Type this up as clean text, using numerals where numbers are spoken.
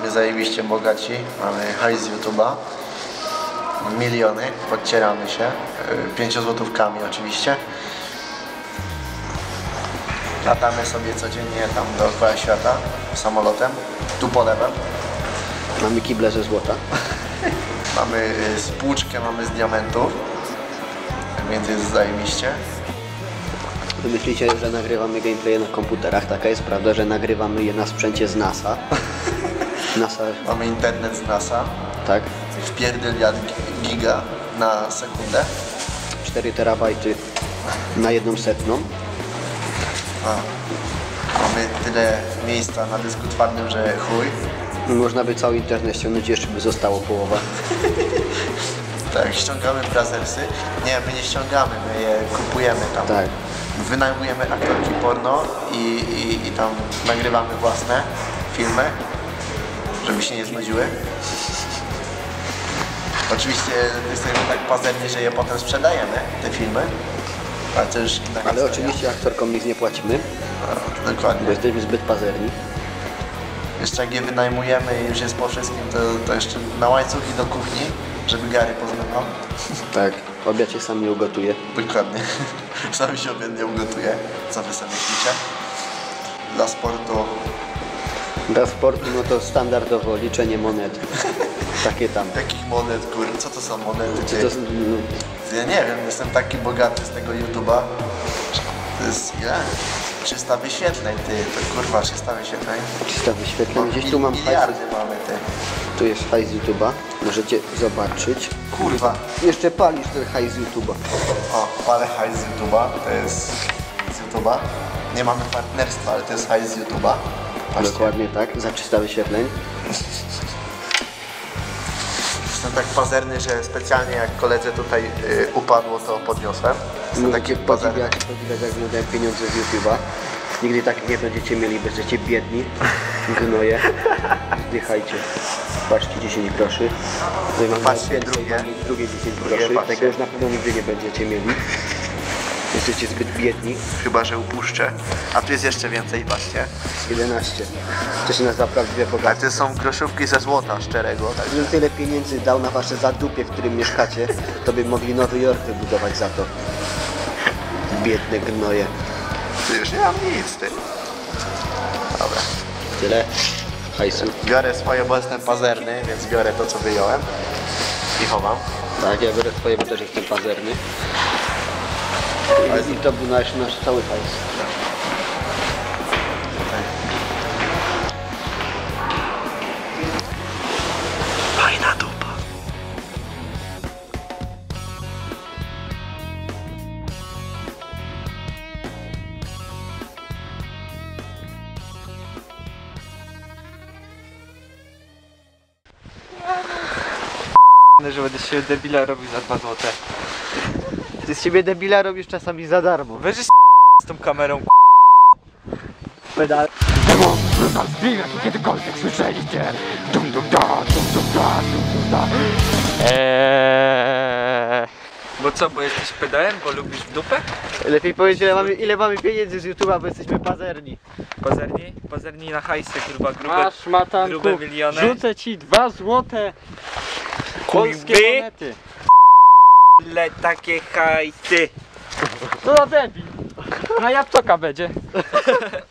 jesteśmy zajebiście bogaci, mamy hajs z YouTube'a, miliony, podcieramy się, 5 złotówkami oczywiście. Latamy sobie codziennie tam dookoła świata samolotem, tu polewem. Mamy kible ze złota. Mamy spłuczkę, mamy z diamentów, więc jest zajebiście. Wy myślicie, że nagrywamy gameplaye na komputerach, taka jest prawda, że nagrywamy je na sprzęcie z NASA. NASA... Mamy internet z NASA, Tak. wpierdyliard giga na sekundę. 4 terabajty na 1/100. Mamy tyle miejsca na dysku twardym, że chuj. Można by cały internet ściągnąć, jeszcze by zostało połowa. Tak, ściągamy brazersy. Nie, my nie ściągamy, my je kupujemy tam. Tak. Wynajmujemy aktorki porno i tam nagrywamy własne filmy, żeby się nie znudziły. Oczywiście jesteśmy tak pazerni, że je potem sprzedajemy, te filmy. Ale to już inna Ale historia. oczywiście aktorkom nic nie płacimy, bo Dokładnie. jesteśmy zbyt pazerni. Jeszcze jak je wynajmujemy i już jest po wszystkim, to jeszcze na łańcuch i do kuchni, żeby Gary pozmykał. Tak. Obiad się sam nie ugotuje. Dokładnie. Sam się obiad nie ugotuje. Co wy sobie myślicie? Dla sportu. Dla sportu no to standardowo liczenie monet. Takie tam. Jakich monet, kurde? Co to są monety? To, no, Ja nie wiem, jestem taki bogaty z tego YouTube'a. To jest ile? 300 wyświetleń, ty. To kurwa 300 wyświetleń. 300 wyświetleń. Gdzieś tu mam hajs. miliardy mamy, ty. Tu jest hajs z YouTube'a. Możecie zobaczyć. Kurwa. Jeszcze palisz ten hajs z YouTube'a. O, palę hajs z YouTube'a. To jest z YouTube'a. Nie mamy partnerstwa, ale to jest hajs z YouTube'a. Patrzcie. Dokładnie tak, za 300 wyświetleń. Jestem tak pazerny, że specjalnie jak koledze tutaj upadło, to podniosłem. Jestem taki pazerny. Podziwiać jak wyglądają pieniądze z YouTube'a. Nigdy takich nie będziecie mieli, będziecie biedni. Gnoje. Zdychajcie. Patrzcie, 10 groszy. Tutaj mam Patrzcie, więcej, drugie. mam drugie 10 Drugie, groszy. patrzcie. Tego już na pewno nigdy nie będziecie mieli. Jesteście zbyt biedni. Chyba że upuszczę. A tu jest jeszcze więcej, patrzcie. 11. To się nazywa prawdziwe A bogactwo. to są groszówki ze złota szczerego. Tak? Gdybym tyle pieniędzy dał na wasze zadupie, w którym mieszkacie, to by mogli Nowy Jork wybudować za to. Biedne gnoje. Ty już nie mam nic, ty. Dobra. Tyle hajsu. Biorę swoje, bo jestem pazerny, więc biorę to, co wyjąłem i chowam. Tak, ja biorę twoje, bo też jestem pazerny. I to był nasz cały hajs. Fajna dupa. Że będę się debila robił za 2 złote. Ty z siebie debila robisz czasami za darmo. Weź z tą kamerą Pedal. Kiedykolwiek słyszeliście? Dum dum da, dum dum da, dum dum da. Bo co, bo jesteś pedałem, bo lubisz w dupę? Lepiej powiedzieć ile mamy pieniędzy z YouTube'a, bo jesteśmy pazerni. Pazerni? Pazerni na hajsy, kurwa, grube, Masz matanku, grube miliony. rzucę ci 2 złote polskie Kurwy. monety. Le takie hajsy. Co za debil? Na jabłka będzie.